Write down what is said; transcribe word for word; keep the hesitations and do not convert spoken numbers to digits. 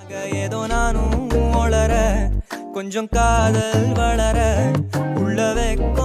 ஏதோ நானும் ஒளர கொஞ்சம் காதல் வளர உள்ள வெக்கம்